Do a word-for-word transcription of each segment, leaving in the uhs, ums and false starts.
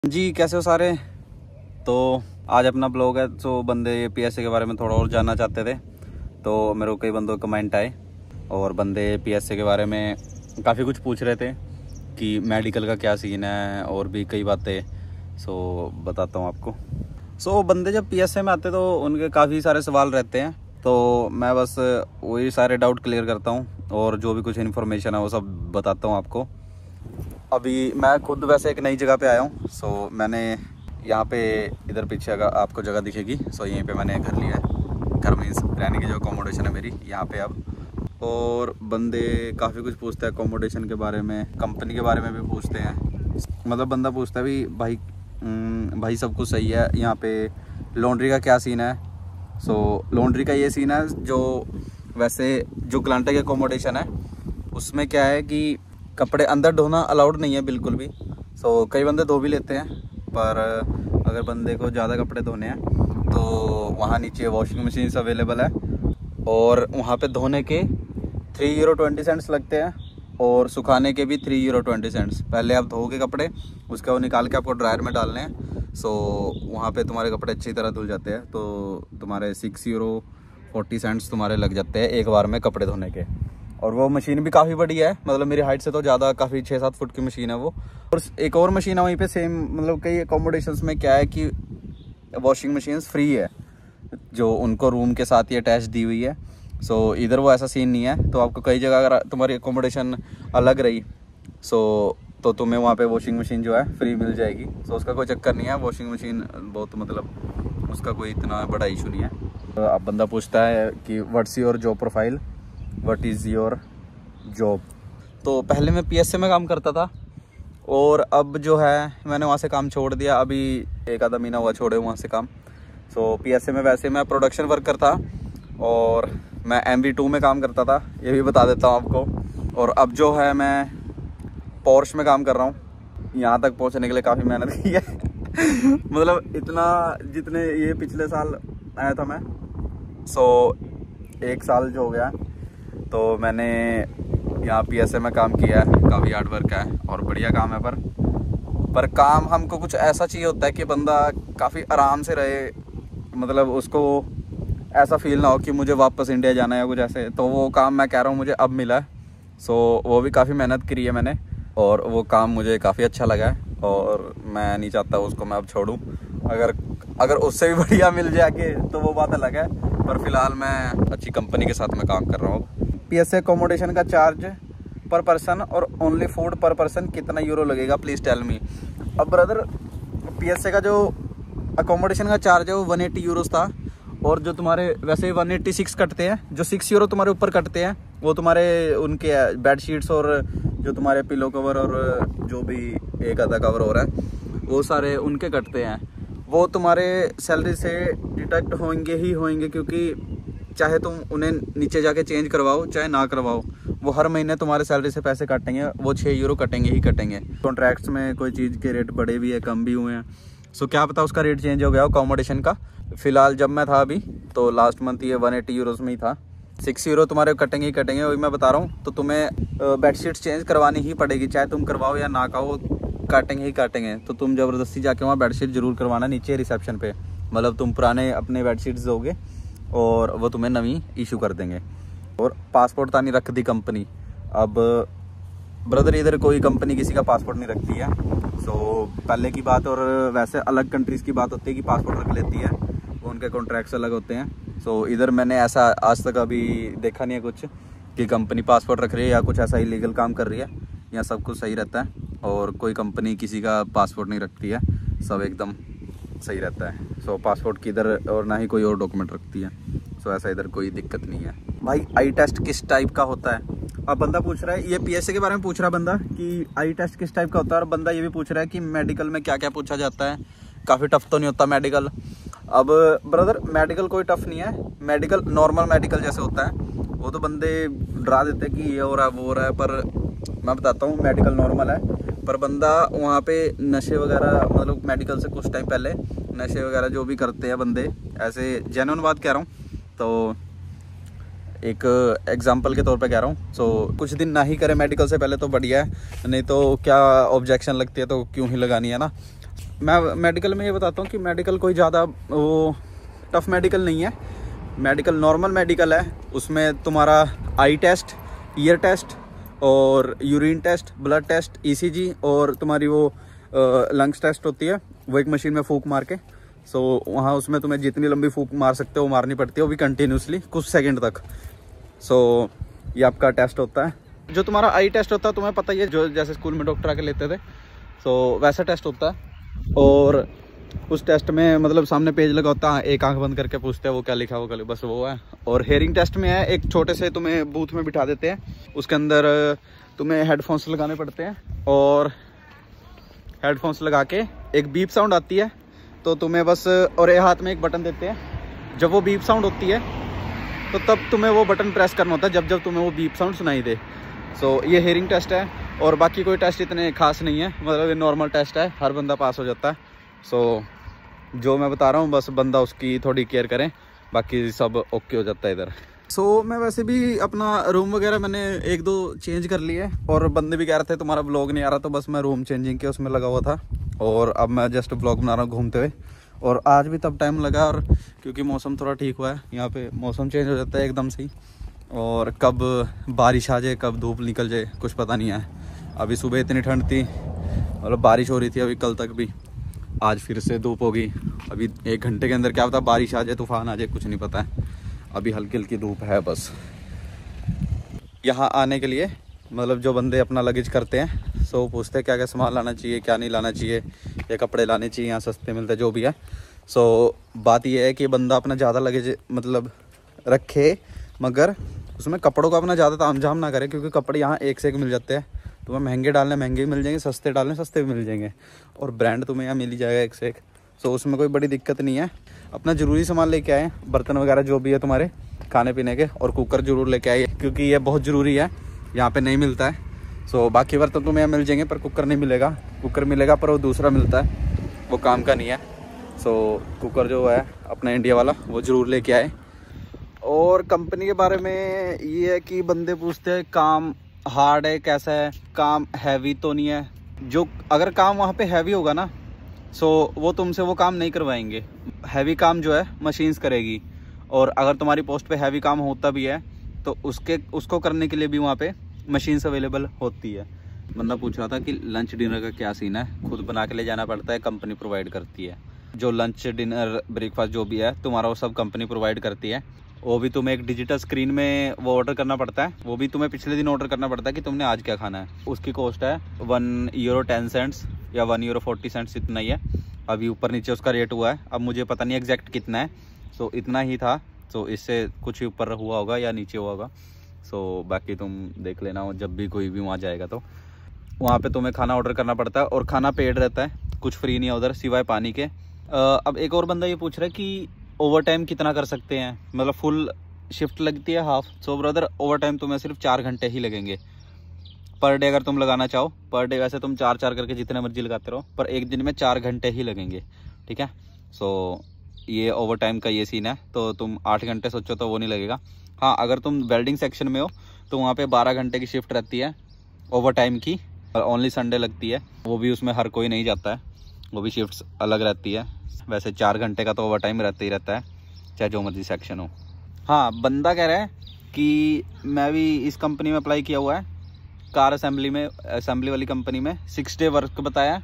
जी कैसे हो सारे। तो आज अपना ब्लॉग है। तो बंदे पीएसए के बारे में थोड़ा और जानना चाहते थे, तो मेरे को कई बंदों के कमेंट आए और बंदे पीएसए के बारे में काफ़ी कुछ पूछ रहे थे कि मेडिकल का क्या सीन है और भी कई बातें। सो बताता हूँ आपको। सो बंदे जब पीएसए में आते तो उनके काफ़ी सारे सवाल रहते हैं, तो मैं बस वही सारे डाउट क्लियर करता हूँ और जो भी कुछ इन्फॉर्मेशन है वो सब बताता हूँ आपको। अभी मैं खुद वैसे एक नई जगह पे आया हूँ। सो मैंने यहाँ पे इधर पीछे अगर आपको जगह दिखेगी, सो यहीं पे मैंने घर लिया है। घर मीन्स रहने की जो अकोमोडेशन है मेरी यहाँ पे अब। और बंदे काफ़ी कुछ पूछते हैं अकोमोडेशन के बारे में, कंपनी के बारे में भी पूछते हैं। मतलब बंदा पूछता है भी भाई भाई सब कुछ सही है यहाँ पे, लॉन्ड्री का क्या सीन है। सो लॉन्ड्री का ये सीन है, जो वैसे जो क्लांटा की अकोमोडेशन है उसमें क्या है कि कपड़े अंदर धोना अलाउड नहीं है बिल्कुल भी। सो so, कई बंदे धो भी लेते हैं, पर अगर बंदे को ज़्यादा कपड़े धोने हैं तो वहाँ नीचे वॉशिंग मशीन्स अवेलेबल है और वहाँ पे धोने के थ्री यूरो ट्वेंटी सेंट्स लगते हैं और सुखाने के भी थ्री यूरो ट्वेंटी सेंट्स। पहले आप धो के कपड़े उसका वो निकाल के आपको ड्रायर में डालने हैं। सो so, वहाँ पे तुम्हारे कपड़े अच्छी तरह धुल जाते हैं, तो तुम्हारे सिक्स यूरो फोर्टी सेंट्स तुम्हारे लग जाते हैं एक बार में कपड़े धोने के। और वो मशीन भी काफ़ी बड़ी है, मतलब मेरी हाइट से तो ज़्यादा, काफ़ी छः सात फुट की मशीन है वो। और एक और मशीन है वहीं पे सेम, मतलब कई अकोमोडेशंस में क्या है कि वॉशिंग मशीन्स फ्री है जो उनको रूम के साथ ही अटैच दी हुई है। सो इधर वो ऐसा सीन नहीं है। तो आपको कई जगह अगर तुम्हारी अकोमोडेशन अलग रही सो तो तुम्हें वहाँ पे वॉशिंग मशीन जो है फ्री मिल जाएगी। सो उसका कोई चक्कर नहीं है, वॉशिंग मशीन बहुत, मतलब उसका कोई इतना बड़ा इशू नहीं है। तो अब बंदा पूछता है कि what's your job profile, what is your job. तो पहले मैं पीएसए में काम करता था और अब जो है मैंने वहाँ से काम छोड़ दिया। अभी एक आधा महीना हुआ छोड़े वहाँ से काम। सो पीएसए में वैसे मैं प्रोडक्शन वर्कर था और मैं एम वी टू में काम करता था, ये भी बता देता हूँ आपको। और अब जो है मैं पोर्श में काम कर रहा हूँ। यहाँ तक पहुँचने के लिए काफ़ी मेहनत की है मतलब इतना जितने ये पिछले साल आया था मैं, सो एक साल जो हो गया तो मैंने यहाँ पीएसए में काम किया है। काफ़ी हार्ड वर्क है और बढ़िया काम है, पर पर काम हमको कुछ ऐसा चाहिए होता है कि बंदा काफ़ी आराम से रहे, मतलब उसको ऐसा फील ना हो कि मुझे वापस इंडिया जाना है या कुछ ऐसे। तो वो काम मैं कह रहा हूँ मुझे अब मिला है। सो वो भी काफ़ी मेहनत करी है मैंने और वो काम मुझे काफ़ी अच्छा लगा है और मैं नहीं चाहता उसको मैं अब छोड़ूँ। अगर अगर उससे भी बढ़िया मिल जाए तो वो बात अलग है, पर फिलहाल मैं अच्छी कंपनी के साथ में काम कर रहा हूँ। पीएसए अकोमोडेशन का चार्ज पर पर्सन और ओनली फूड पर पर्सन कितना यूरो लगेगा, प्लीज़ टेल मी। अब ब्रदर पीएसए का जो अकोमोडेशन का चार्ज है वो वन एटी यूरोस था और जो तुम्हारे वैसे वन एटी सिक्स कटते हैं, जो सिक्स यूरो तुम्हारे ऊपर कटते हैं वो तुम्हारे उनके बेडशीट्स और जो तुम्हारे पिलो कवर और जो भी एक आधा कवर हो रहा है वो सारे उनके कटते हैं। वो तुम्हारे सैलरी से डिडक्ट होंगे ही होंगे, क्योंकि चाहे तुम उन्हें नीचे जाके चेंज करवाओ चाहे ना करवाओ, वो हर महीने तुम्हारे सैलरी से पैसे काटेंगे, वो छः यूरो कटेंगे ही कटेंगे। कॉन्ट्रैक्ट्स में कोई चीज़ के रेट बढ़े भी है कम भी हुए हैं, सो क्या पता उसका रेट चेंज हो गया हो अकोमोडेशन का। फिलहाल जब मैं था अभी तो लास्ट मंथ ये वन एटी यूरोज़ में ही था। सिक्स यूरो तुम्हारे कटेंगे ही कटेंगे, वही मैं बता रहा हूँ। तो तुम्हें बेडशीट्स चेंज करवानी ही पड़ेगी, चाहे तुम करवाओ या ना कहो, काटेंगे ही काटेंगे। तो तुम ज़बरदस्ती जाके वहाँ बेडशीट ज़रूर करवाना नीचे रिसेप्शन पे, मतलब तुम पुराने अपने बेडशीट्स दोगे और वो तुम्हें नवी इशू कर देंगे। और पासपोर्ट तानी रख दी कंपनी। अब ब्रदर इधर कोई कंपनी किसी का पासपोर्ट नहीं रखती है। सो पहले की बात और वैसे अलग कंट्रीज़ की बात होती है कि पासपोर्ट रख लेती है, वो उनके कॉन्ट्रैक्ट्स अलग होते हैं। सो इधर मैंने ऐसा आज तक अभी देखा नहीं है कुछ कि कंपनी पासपोर्ट रख रही है या कुछ ऐसा इलीगल काम कर रही है। यहाँ सब कुछ सही रहता है और कोई कंपनी किसी का पासपोर्ट नहीं रखती है, सब एकदम सही रहता है। सो so, पासपोर्ट की इधर और ना ही कोई और डॉक्यूमेंट रखती है। सो so, ऐसा इधर कोई दिक्कत नहीं है। भाई आई टेस्ट किस टाइप का होता है, अब बंदा पूछ रहा है, ये पीएसए के बारे में पूछ रहा है बंदा कि आई टेस्ट किस टाइप का होता है। और बंदा ये भी पूछ रहा है कि मेडिकल में क्या क्या पूछा जाता है, काफ़ी टफ तो नहीं होता मेडिकल। अब ब्रदर मेडिकल कोई टफ नहीं है, मेडिकल नॉर्मल मेडिकल जैसे होता है। वो तो बंदे डरा देते हैं कि ये हो रहा है वो हो रहा है, पर मैं बताता हूँ मेडिकल नॉर्मल है। पर बंदा वहाँ पे नशे वगैरह, मतलब मेडिकल से कुछ टाइम पहले नशे वगैरह जो भी करते हैं बंदे, ऐसे जेन्युइन बात कह रहा हूँ, तो एक एग्जांपल के तौर पे कह रहा हूँ। सो कुछ दिन ना ही करें मेडिकल से पहले तो बढ़िया है, नहीं तो क्या ऑब्जेक्शन लगती है तो क्यों ही लगानी है ना। मैं मेडिकल में ये बताता हूँ कि मेडिकल कोई ज़्यादा वो टफ मेडिकल नहीं है। मेडिकल नॉर्मल मेडिकल है। उसमें तुम्हारा आई टेस्ट, ईयर टेस्ट और urine test, blood test, ECG और तुम्हारी वो लंग्स टेस्ट होती है, वो एक मशीन में फूंक मार के। सो वहाँ उसमें तुम्हें जितनी लंबी फूंक मार सकते हो वो मारनी पड़ती है, वो भी कंटिन्यूसली कुछ सेकंड तक। सो ये आपका टेस्ट होता है। जो तुम्हारा आई टेस्ट होता है तुम्हें पता ही है, जो जैसे स्कूल में डॉक्टर आके लेते थे, सो वैसा टेस्ट होता है। और उस टेस्ट में मतलब सामने पेज लगा होता है, एक आंख बंद करके पूछते हैं वो क्या लिखा है, वो क्या, बस वो है। और हेयरिंग टेस्ट में है, एक छोटे से तुम्हें बूथ में बिठा देते हैं, उसके अंदर तुम्हें हेडफोन्स लगाने पड़ते हैं और हेडफोन्स लगा के एक बीप साउंड आती है, तो तुम्हें बस, और ये हाथ में एक बटन देते हैं। जब वो बीप साउंड होती है तो तब तुम्हें वो बटन प्रेस करना होता है, जब जब तुम्हें वो बीप साउंड सुनाई दे। सो ये हेयरिंग टेस्ट है। और बाकी कोई टेस्ट इतने खास नहीं है, मतलब ये नॉर्मल टेस्ट है, हर बंदा पास हो जाता है। सो जो मैं बता रहा हूँ बस बंदा उसकी थोड़ी केयर करें, बाकी सब ओके हो जाता है इधर। सो so, मैं वैसे भी अपना रूम वगैरह मैंने एक दो चेंज कर लिए, और बंदे भी कह रहे थे तुम्हारा ब्लॉग नहीं आ रहा, तो बस मैं रूम चेंजिंग के उसमें लगा हुआ था। और अब मैं जस्ट ब्लॉग बना रहा हूँ घूमते हुए। और आज भी तब टाइम लगा, और क्योंकि मौसम थोड़ा ठीक हुआ है, यहाँ पे मौसम चेंज हो जाता है एकदम से ही, और कब बारिश आ जाए कब धूप निकल जाए कुछ पता नहीं है। अभी सुबह इतनी ठंड थी, मतलब बारिश हो रही थी अभी कल तक भी, आज फिर से धूप होगी। अभी एक घंटे के अंदर क्या पता बारिश आ जाए, तूफान आ जाए, कुछ नहीं पता है। अभी हल्की हल्की धूप है बस। यहाँ आने के लिए मतलब जो बंदे अपना लगेज करते हैं, सो पूछते हैं क्या क्या सामान लाना चाहिए, क्या नहीं लाना चाहिए, या कपड़े लाने चाहिए, यहाँ सस्ते मिलते जो भी है। सो बात यह है कि बंदा अपना ज़्यादा लगेज मतलब रखे, मगर उसमें कपड़ों का अपना ज़्यादा तामझाम ना करे, क्योंकि कपड़े यहाँ एक से एक मिल जाते हैं। तुम्हें महंगे डालने महंगे भी मिल जाएंगे, सस्ते डालने सस्ते भी मिल जाएंगे, और ब्रांड तुम्हें यहाँ मिल ही जाएगा एक से एक। सो उसमें कोई बड़ी दिक्कत नहीं है। अपना ज़रूरी सामान लेके आए, बर्तन वगैरह जो भी है तुम्हारे खाने पीने के, और कुकर ज़रूर लेके आइए, क्योंकि ये बहुत ज़रूरी है, यहाँ पे नहीं मिलता है। सो बाकी बर्तन तुम्हें यहाँ मिल जाएंगे, पर कुकर नहीं मिलेगा। कुकर मिलेगा पर वो दूसरा मिलता है, वो काम का नहीं है। सो कुकर जो है अपना इंडिया वाला वो ज़रूर लेके आए। और कंपनी के बारे में ये है कि बंदे पूछते हैं काम हार्ड है कैसा है, काम हैवी तो नहीं है। जो अगर काम वहाँ पे हैवी होगा ना, सो वो तुमसे वो काम नहीं करवाएंगे। हैवी काम जो है मशीन्स करेगी, और अगर तुम्हारी पोस्ट पे हैवी काम होता भी है तो उसके उसको करने के लिए भी वहाँ पे मशीन्स अवेलेबल होती है। बंदा पूछ रहा था कि लंच डिनर का क्या सीन है, खुद बना के ले जाना पड़ता है, कंपनी प्रोवाइड करती है। जो लंच डिनर ब्रेकफास्ट जो भी है तुम्हारा वो सब कंपनी प्रोवाइड करती है। वो भी तुम्हें एक डिजिटल स्क्रीन में वो ऑर्डर करना पड़ता है, वो भी तुम्हें पिछले दिन ऑर्डर करना पड़ता है कि तुमने आज क्या खाना है। उसकी कॉस्ट है वन यूरो टेन सेंट्स या वन यूरो फोर्टी सेंट्स, इतना ही है। अभी ऊपर नीचे उसका रेट हुआ है, अब मुझे पता नहीं एग्जैक्ट कितना है। सो इतना ही था, सो इससे कुछ ही ऊपर हुआ होगा या नीचे हुआ होगा। सो बाकी तुम देख लेना, जब भी कोई भी वहाँ जाएगा तो वहाँ पे तुम्हें खाना ऑर्डर करना पड़ता है, और खाना पेड रहता है, कुछ फ्री नहीं है उधर सिवाय पानी के। अब एक और बंदा ये पूछ रहा है कि ओवर टाइम कितना कर सकते हैं, मतलब फुल शिफ्ट लगती है half. So brother overtime तुम्हें सिर्फ चार घंटे ही लगेंगे पर डे, अगर तुम लगाना चाहो पर डे। वैसे तुम चार चार करके जितने मर्जी लगाते रहो, पर एक दिन में चार घंटे ही लगेंगे, ठीक है। सो ये ओवर टाइम का ये सीन है, तो तुम आठ घंटे सोचो तो वो नहीं लगेगा। हाँ, अगर तुम वेल्डिंग सेक्शन में हो तो वहाँ पे बारह घंटे की शिफ्ट रहती है ओवर टाइम की, और ओनली संडे लगती है, वो भी उसमें हर कोई नहीं जाता है, वो भी शिफ्ट्स अलग रहती है। वैसे चार घंटे का तो ओवर टाइम रहता ही रहता है, चाहे जो मर्जी सेक्शन हो। हाँ, बंदा कह रहा है कि मैं भी इस कंपनी में अप्लाई किया हुआ है, कार असेंबली में, असेंबली वाली कंपनी में। सिक्स डे वर्क बताया,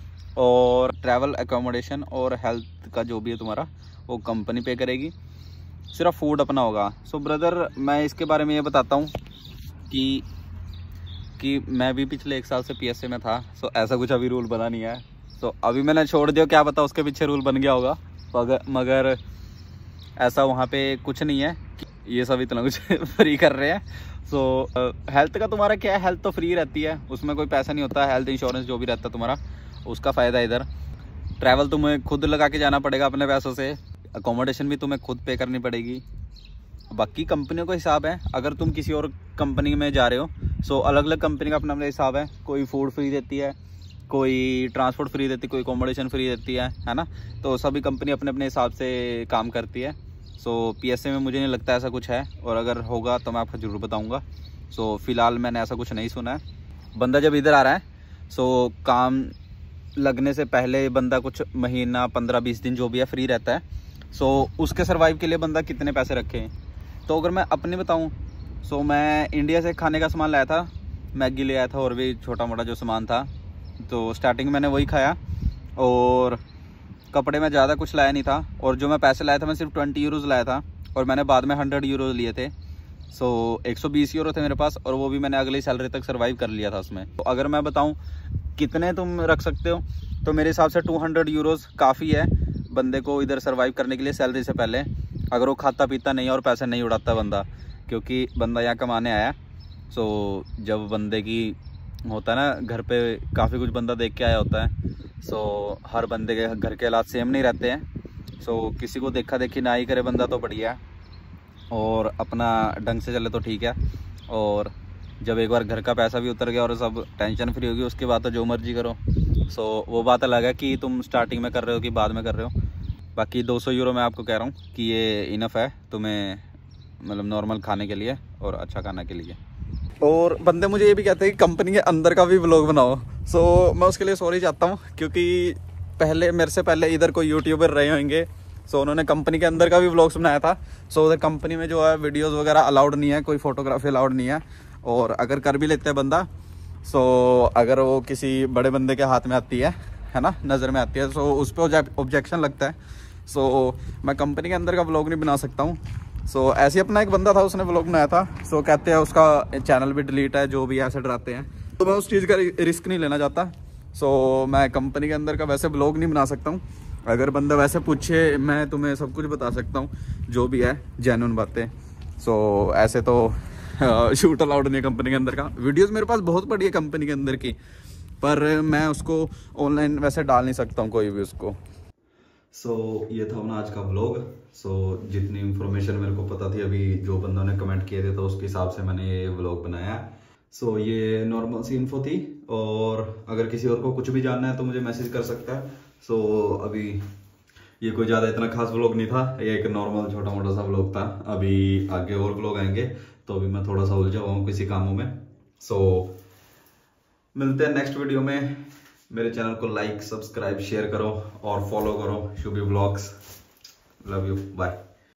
और ट्रैवल एकोमोडेशन और हेल्थ का जो भी है तुम्हारा वो कंपनी पे करेगी, सिर्फ फूड अपना होगा। सो ब्रदर मैं इसके बारे में ये बताता हूँ कि कि मैं भी पिछले एक साल से पीएसए में था। सो ऐसा कुछ अभी रूल बना नहीं है, तो अभी मैंने छोड़ दिया, क्या पता उसके पीछे रूल बन गया होगा, मगर मगर ऐसा वहाँ पे कुछ नहीं है कि ये सब इतना कुछ फ्री कर रहे हैं। सो हेल्थ का तुम्हारा क्या है, हेल्थ तो फ्री रहती है, उसमें कोई पैसा नहीं होता। हेल्थ इंश्योरेंस जो भी रहता है तुम्हारा, उसका फ़ायदा इधर। ट्रैवल तुम्हें खुद लगा के जाना पड़ेगा अपने पैसों से, अकोमोडेशन भी तुम्हें खुद पे करनी पड़ेगी। बाकी कंपनियों का हिसाब है, अगर तुम किसी और कंपनी में जा रहे हो, सो अलग अलग कंपनी का अपना अपना हिसाब है। कोई फूड फ्री देती है, कोई ट्रांसपोर्ट फ्री देती है, कोई अकोमोडेशन फ्री देती है, है ना। तो सभी कंपनी अपने अपने हिसाब से काम करती है। सो पीएसए में मुझे नहीं लगता ऐसा कुछ है, और अगर होगा तो मैं आपको ज़रूर बताऊंगा। सो फिलहाल मैंने ऐसा कुछ नहीं सुना है। बंदा जब इधर आ रहा है, सो काम लगने से पहले बंदा कुछ महीना पंद्रह बीस दिन जो भी है फ्री रहता है, सो उसके सर्वाइव के लिए बंदा कितने पैसे रखे। तो अगर मैं अपनी बताऊं, सो मैं इंडिया से खाने का सामान लाया था, मैगी ले आया था और भी छोटा मोटा जो सामान था, तो स्टार्टिंग मैंने वही खाया। और कपड़े में ज़्यादा कुछ लाया नहीं था, और जो मैं पैसे लाया था मैं सिर्फ ट्वेंटी यूरोज़ लाया था, और मैंने बाद में हंड्रेड यूरोज़ लिए थे। सो एक सौ बीस यूरो थे मेरे पास, और वो भी मैंने अगली सैलरी तक सर्वाइव कर लिया था उसमें। तो अगर मैं बताऊं कितने तुम रख सकते हो, तो मेरे हिसाब से टू हंड्रेड यूरोज़ काफ़ी है बंदे को इधर सर्वाइव करने के लिए सैलरी से पहले, अगर वो खाता पीता नहीं है और पैसे नहीं उड़ाता बंदा, क्योंकि बंदा यहाँ कमाने आया। सो जब बंदे की होता है ना घर पे काफ़ी कुछ बंदा देख के आया होता है, सो हर बंदे के घर के हालात सेम नहीं रहते हैं। सो किसी को देखा देखी ना ही करे बंदा तो बढ़िया है, और अपना ढंग से चले तो ठीक है। और जब एक बार घर का पैसा भी उतर गया और सब टेंशन फ्री होगी, उसके बाद तो जो मर्जी करो। सो वो बात अलग है कि तुम स्टार्टिंग में कर रहे हो कि बाद में कर रहे हो। बाकी दो सौ यूरो मैं आपको कह रहा हूँ कि ये इनफ है तुम्हें, मतलब नॉर्मल खाने के लिए और अच्छा खाने के लिए। और बंदे मुझे ये भी कहते हैं कि कंपनी के अंदर का भी व्लॉग बनाओ। सो मैं उसके लिए सॉरी चाहता हूँ, क्योंकि पहले मेरे से पहले इधर कोई यूट्यूबर रहे होंगे, सो उन्होंने कंपनी के अंदर का भी व्लॉग्स बनाया था। सो उधर कंपनी में जो है वीडियोस वगैरह अलाउड नहीं है, कोई फोटोग्राफी अलाउड नहीं है, और अगर कर भी लेते हैं बंदा, सो अगर वो किसी बड़े बंदे के हाथ में आती है है ना, नज़र में आती है, सो उस पर ऑब्जेक्शन लगता है। सो मैं कंपनी के अंदर का व्लॉग नहीं बना सकता हूँ। सो ऐसे अपना एक बंदा था, उसने व्लॉग बनाया था, सो कहते हैं उसका चैनल भी डिलीट है, जो भी ऐसे डराते हैं, तो मैं उस चीज़ का रिस्क नहीं लेना चाहता। सो मैं कंपनी के अंदर का वैसे व्लॉग नहीं बना सकता हूँ। अगर बंदा वैसे पूछे, मैं तुम्हें सब कुछ बता सकता हूँ जो भी है जेन्युइन बातें। सो ऐसे तो शूट अलाउड नहीं है कंपनी के अंदर का। वीडियोस मेरे पास बहुत पड़ी है कंपनी के अंदर की, पर मैं उसको ऑनलाइन वैसे डाल नहीं सकता हूँ कोई भी उसको। सो so, ये था अपना आज का व्लॉग। सो so, जितनी इन्फॉर्मेशन मेरे को पता थी अभी जो बंदों ने कमेंट किए थे, तो उसके हिसाब से मैंने ये व्लॉग बनाया। सो so, ये नॉर्मल सी इन्फो थी, और अगर किसी और को कुछ भी जानना है तो मुझे मैसेज कर सकता है। सो so, अभी ये कोई ज़्यादा इतना खास व्लॉग नहीं था, ये एक नॉर्मल छोटा मोटा सा व्लॉग था। अभी आगे और व्लॉग आएंगे, तो अभी मैं थोड़ा सा उलझा हुआ हूँ किसी कामों में। सो so, मिलते हैं नेक्स्ट वीडियो में। मेरे चैनल को लाइक सब्सक्राइब शेयर करो और फॉलो करो, Shubhi vlogs. Love you, bye.